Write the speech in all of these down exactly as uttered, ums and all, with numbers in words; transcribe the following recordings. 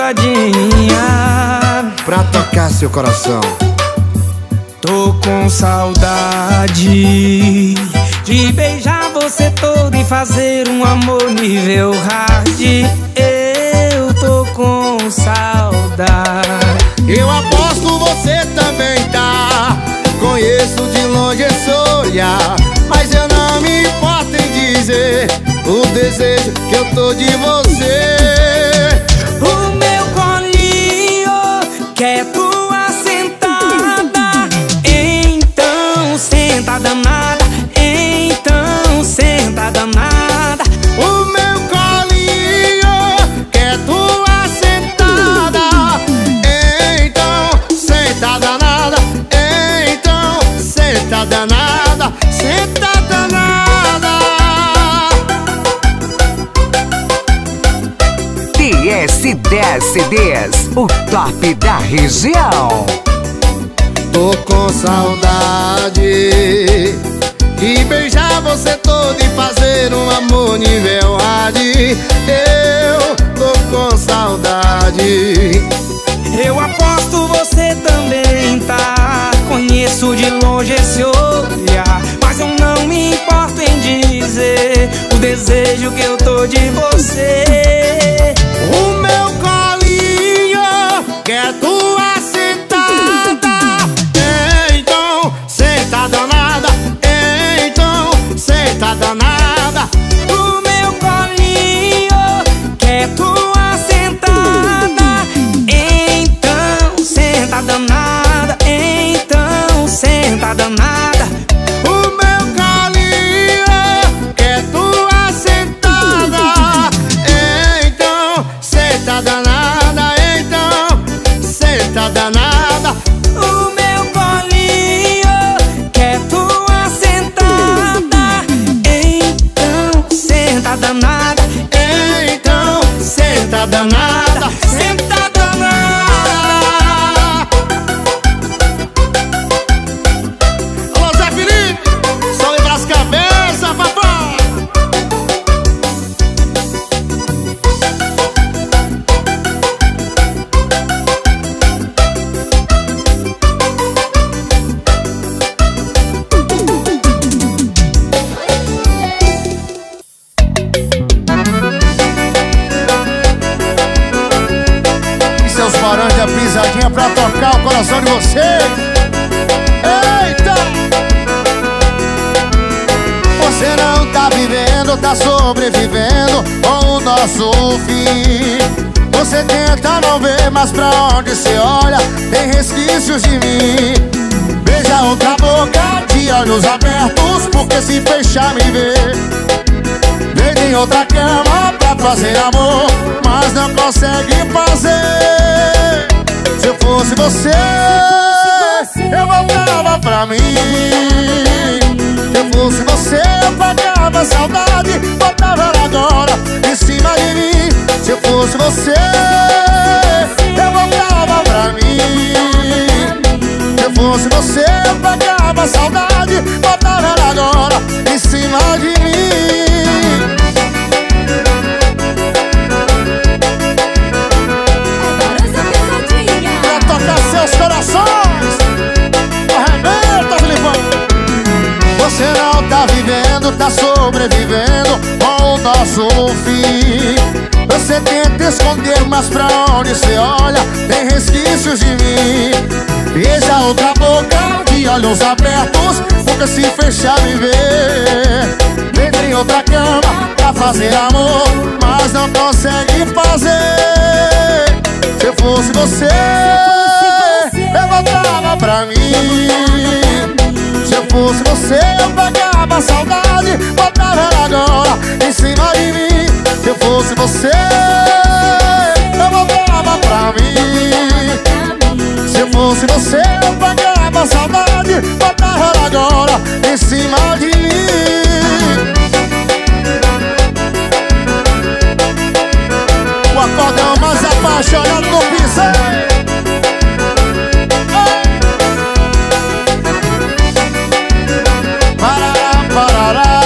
pisadinha pra tocar seu coração. Tô com saudade de beijar você todo e fazer um amor nível hard. Eu tô com saudade. Eu aposto você também tá. Conheço de longe esse olhar, mas eu não me importo em dizer o desejo que eu tô de você. O meu colinho quer tua sentada, então senta danada, então senta danada. O meu colinho quer tua sentada, então senta danada, então senta danada, senta danada. T S dez C Ds, o top da região. Tô com saudade de beijar você todo e fazer um amor nível hard. Eu tô com saudade. Eu aposto você também tá. Conheço de longe esse olhar, mas eu não me importo em dizer o desejo que eu tô de você. O meu colinho quer tua sentada, então senta danada, então senta danada. O meu colinho quer tua sentada, então senta danada, então senta danada. O meu colinho quer tua sentada, então senta danada, então senta danada. O meu colinho quer tua sentada, então senta danada, Então senta danada, senta danada. Alô Zé Felipe, só lembra as cabeças, papai. E seus barões da pisadinha pra tocar o coração de vocês. Eita! Você não tá vivendo, tá sobrevivendo com o nosso fim. Você tenta não ver, mas pra onde você olha tem resquícios de mim. Beija outra boca de olhos abertos, porque se fechar me vê. Deita em outra cama pra fazer amor, mas não consegue fazer. Se eu fosse você, eu voltava pra mim. Se eu fosse você, eu pagava a saudade, botava ela agora em cima de mim. Se eu fosse você, eu voltava pra mim. Se eu fosse você, eu pagava a saudade, botava ela agora em cima de mim. Pra tocar seus corações, arrebenta, Filipão. Você não tá vivendo, tá sobrevivendo com o nosso fim. Você tenta esconder, mas pra onde você olha tem resquícios de mim. Beija outra boca de olhos abertos, porque se fechar me vê. Deita em outra cama pra fazer amor, mas não consegue fazer. Se eu fosse você, eu voltava pra mim. Se eu fosse você, eu pagava a saudade, botava ela agora em cima de mim. Se eu fosse você, eu voltava pra mim. Se eu fosse você, eu pagava a saudade, botava ela agora em cima de mim. O acordão mais apaixonado do piseiro. Parará, parará.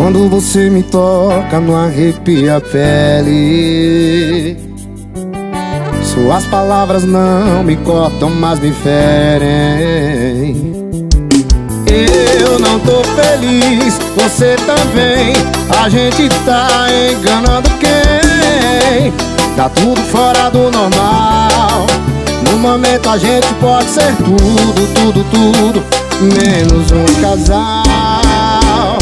Quando você me toca, não arrepia a pele. Suas palavras não me cortam, mas me ferem. Eu não tô feliz, você também. A gente tá enganando quem? Tá tudo fora do normal. No momento a gente pode ser tudo, tudo, tudo, menos um casal.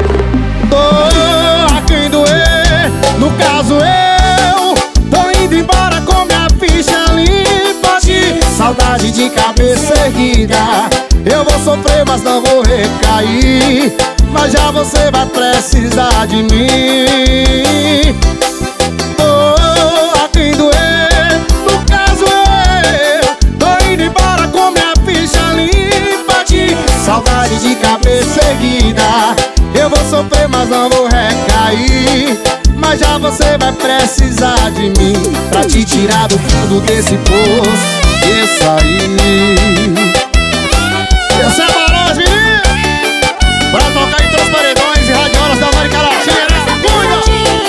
Doa quem doer, no caso eu tô indo embora com minha ficha limpa de saudade de cabeça erguida. Eu vou sofrer, mas não vou recair. Mas já você vai precisar de mim. Doa quem doer, no caso eu tô indo embora com minha ficha limpa de saudade de cabeça erguida. Eu vou sofrer, mas não vou recair. Mas já você vai precisar de mim pra te tirar do fundo desse poço e sair. Essa é a Barões, menino, pra tocar entre os paredões e radiolas da América Latina. Cuida!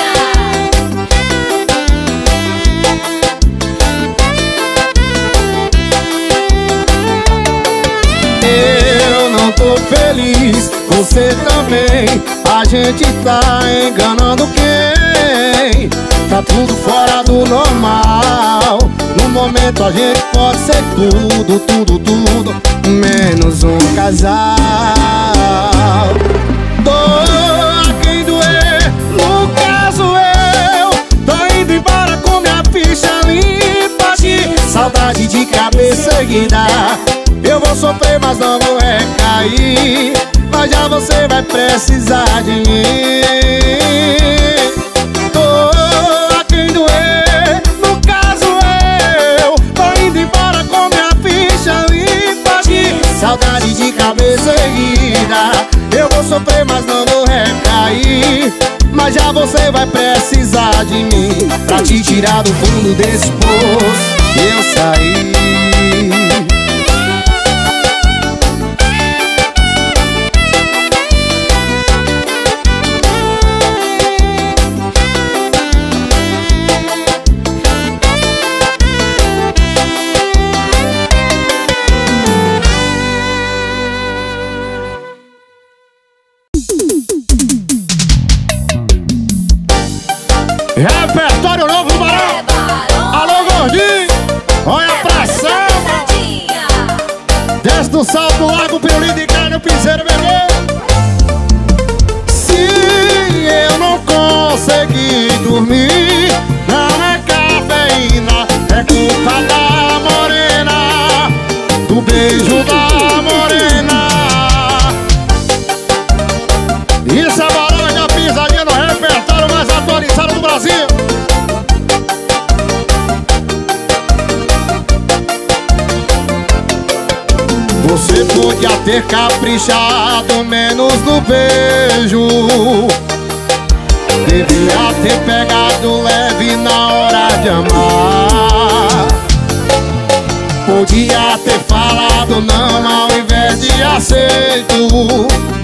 Eu não tô feliz, você também. A gente tá enganando quem? Tá tudo fora do normal. No momento a gente pode ser tudo, tudo, tudo, menos um casal. Doa quem doer, no caso eu tô indo embora com minha ficha limpa de saudade de cabeça erguida. Eu vou sofrer, mas não vou recair. Mas já você vai precisar de mim. Doa quem doer, no caso eu tô indo embora com minha ficha limpa de saudade de cabeça erguida. Eu vou sofrer, mas não vou recair. Mas já você vai precisar de mim pra te tirar do fundo desse poço e eu sair. Repertório novo do Barão. Alô, gordinho, olha a pressão. Desce do salto, lago, pirulito de carne, o piseiro, bebê. Se eu não conseguir dormir, não é cafeína, é culpa da morena, do beijo da morena. Isso é Barão da pisadinha no repertório mais atualizado do Brasil. Você podia ter caprichado menos no beijo, devia ter pegado leve na hora de amar. Podia ter falado não ao invés de aceito.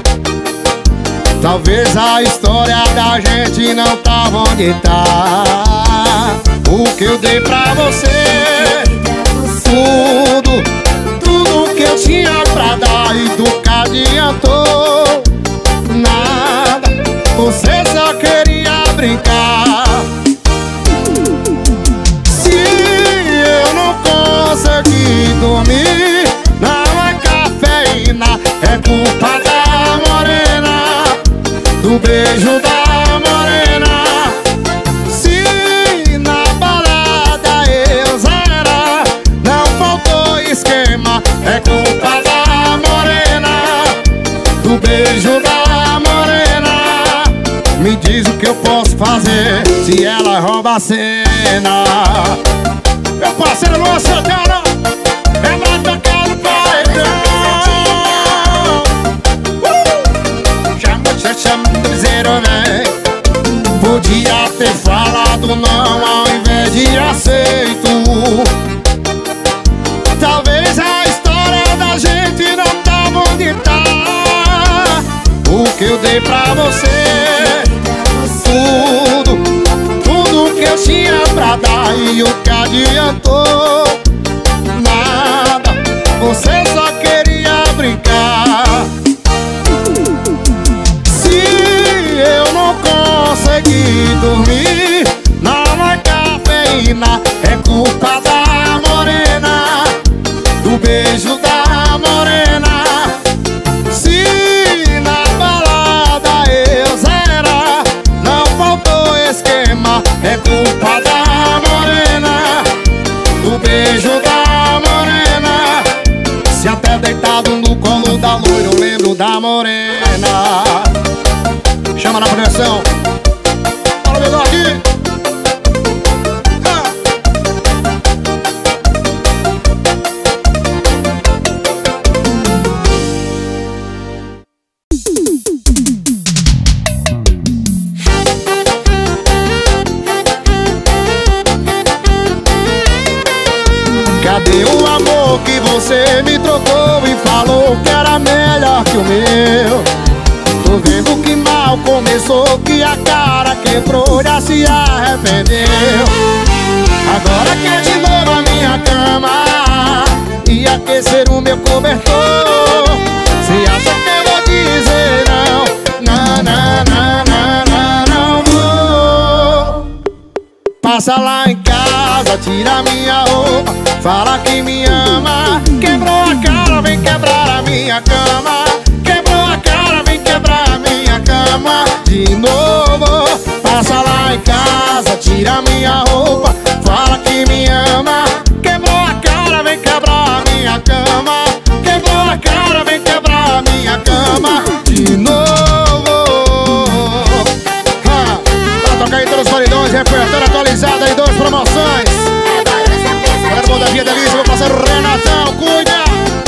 Talvez a história da gente não tava onde tá. O que eu dei pra você, tudo, tudo que eu tinha pra dar e do que adiantou nada. Você só queria brincar. Se eu não conseguir dormir, não é cafeína, é culpa da morena, do beijo da morena. Se na balada eu zera, não faltou esquema, é culpa da morena, do beijo da morena. Me diz o que eu posso fazer se ela rouba a cena. Meu parceiro Luan Santana, é pra tocar no paredão. Chama do piseiro, vem. Podia ter falado não ao invés de aceito. Talvez a história da gente não tava onde tá. O que eu dei pra você. Tudo, tudo que eu tinha pra dar e o que adiantou? Nada, você só queria brincar. Se eu não conseguir dormir, não é cafeína, é culpa da morena, do beijo da morena. Se na balada eu zerar, não faltou esquema, é culpa da morena, do beijo da morena. Se até deitado no colo da loira eu lembro da morena. Chama na projeção. Fala, meu aqui. Cadê o amor que você me trocou e falou que era melhor que o meu? Tô vendo que mal começou, que a cara quebrou, já se arrependeu. Agora quer de novo a minha cama e aquecer o meu cobertor. Cê acha que eu vou dizer não? Não, não, não, não, não vou. Passa lá em casa, tira minha roupa, fala que me ama. Quebrou a cara, vem quebrar a minha cama. Quebrou a cara, vem quebrar a minha cama de novo. Passa lá em casa, tira minha roupa, fala que me ama. Quebrou a cara, vem quebrar a minha cama. Quebrou a cara, vem quebrar a minha cama de novo. Ha! Pra tocar em todos os paredões, repertório atualizado em duas promoções. Galera bom da Via Delícia, meu parceiro Renatão, cuida!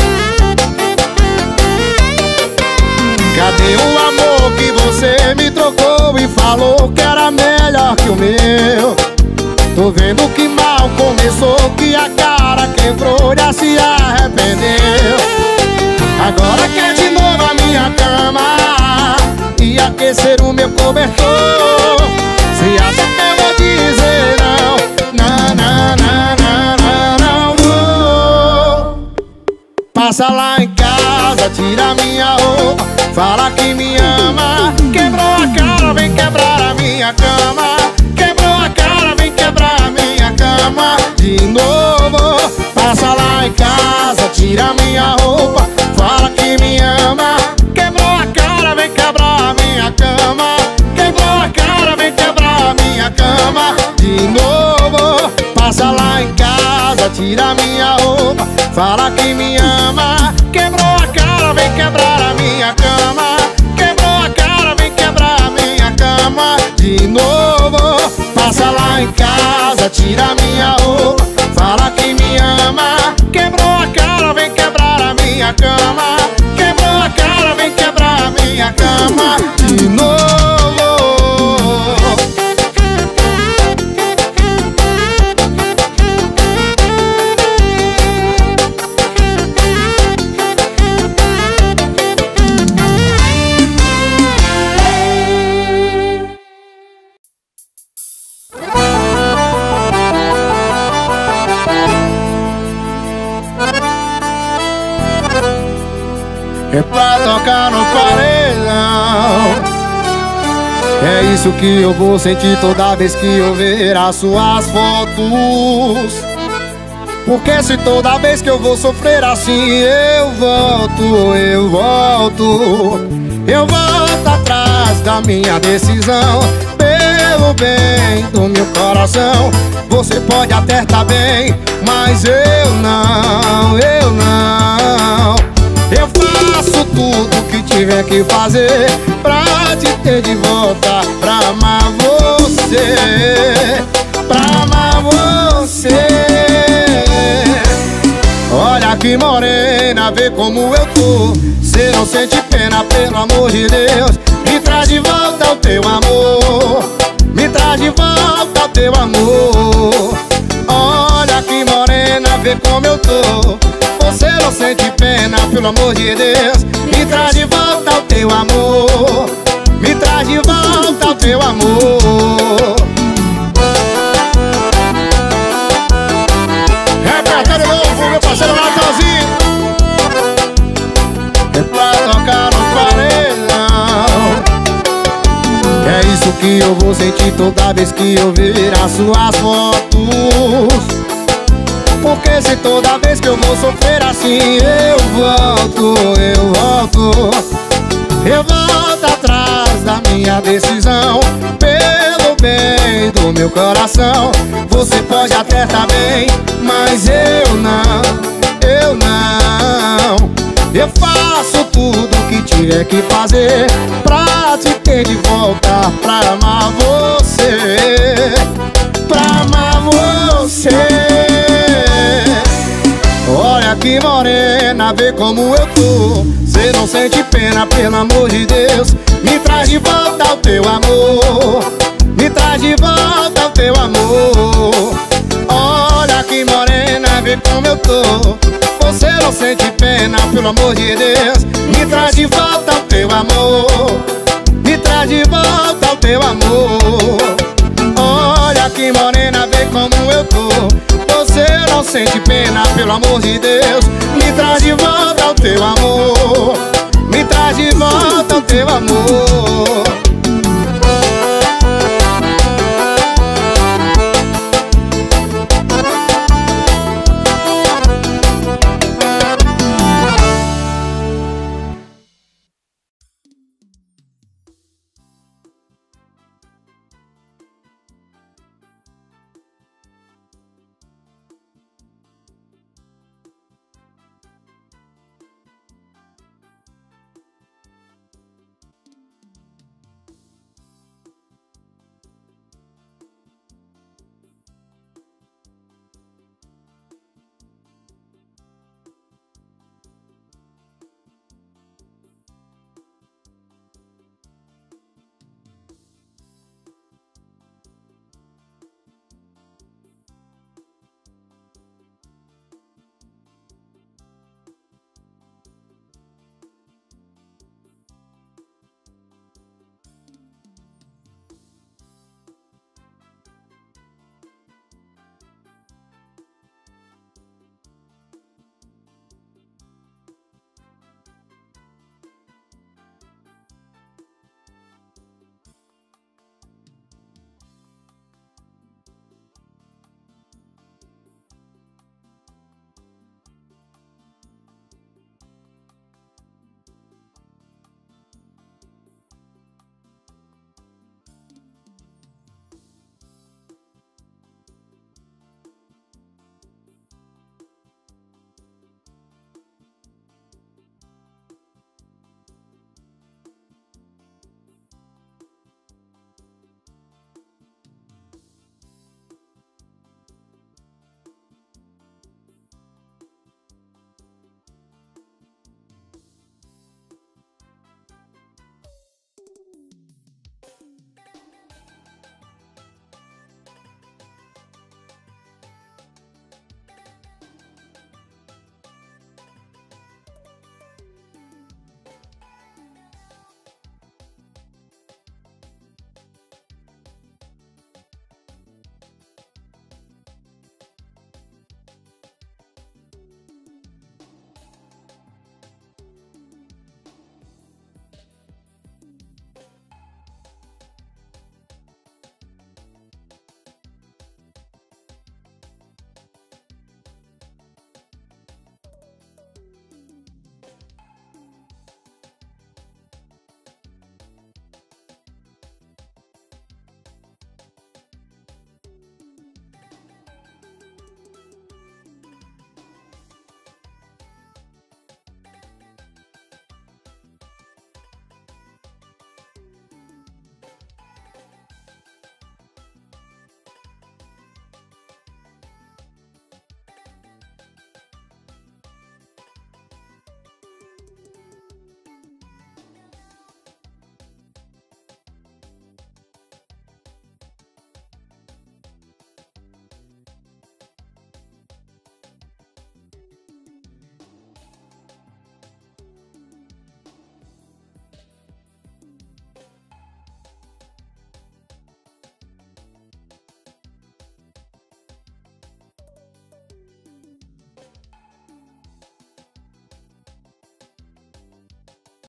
Cadê o amor que você me trocou e falou que era melhor que o meu? Tô vendo que mal começou, que a cara quebrou, já se arrependeu. Agora quer de novo a minha cama e aquecer o meu cobertor. Cê acha que eu vou dizer não? Não, não, não, não, não vou. Passa lá em casa, tira minha roupa, fala que me ama. Quebrou a cara, vem quebrar a minha cama. Quebrou a cara, vem quebrar a minha cama de novo. Passa lá em casa, tira minha roupa, fala que me ama. Quebrou a cara, vem quebrar a minha cama. Quebrou a cara, vem quebrar a minha cama de novo. Passa lá em casa, tira minha roupa, fala que me ama. Quebrou a cara, vem quebrar a minha cama. Quebrou a cara, vem quebrar a minha cama de novo. Passa lá em casa, tira minha roupa, fala que me ama. Quebrou a cara, vem quebrar a minha cama. Quebrou a cara, vem quebrar a minha cama de novo. É pra tocar no paredão. É isso que eu vou sentir toda vez que eu ver as suas fotos. Porque se toda vez que eu vou sofrer assim eu volto, eu volto, eu volto atrás da minha decisão. Pelo bem do meu coração, você pode até estar bem, mas eu não, eu não. Eu faço tudo que tiver que fazer pra te ter de volta, pra amar você, pra amar você. Olha que morena, vê como eu tô. Cê não sente pena, pelo amor de Deus. Me traz de volta o teu amor, me traz de volta o teu amor. Olha que morena, vê como eu tô. Você não sente pena, pelo amor de Deus. Me traz de volta o teu amor. Me traz de volta o teu amor. Repertório novo, meu parceiro Natalzinho. É pra tocar no paredão. É isso que eu vou sentir toda vez que eu ver as suas fotos. Porque se toda vez que eu vou sofrer assim eu volto, eu volto. Eu volto atrás da minha decisão. Pelo bem do meu coração. Você pode até tá bem, mas eu não, eu não. Eu faço tudo que tiver que fazer pra te ter de volta, pra amar você, pra amar você. Olha que morena, vê como eu tô. Cê não sente pena, pelo amor de Deus. Me traz de volta o teu amor. Me traz de volta o teu amor. Olha que morena, vê como eu tô. Você não sente pena, pelo amor de Deus. Me traz de volta o teu amor. Me traz de volta o teu amor. Olha que morena, vê como eu tô. Você não sente pena, pelo amor de Deus. Me traz de volta o teu amor. Me traz de volta o teu amor.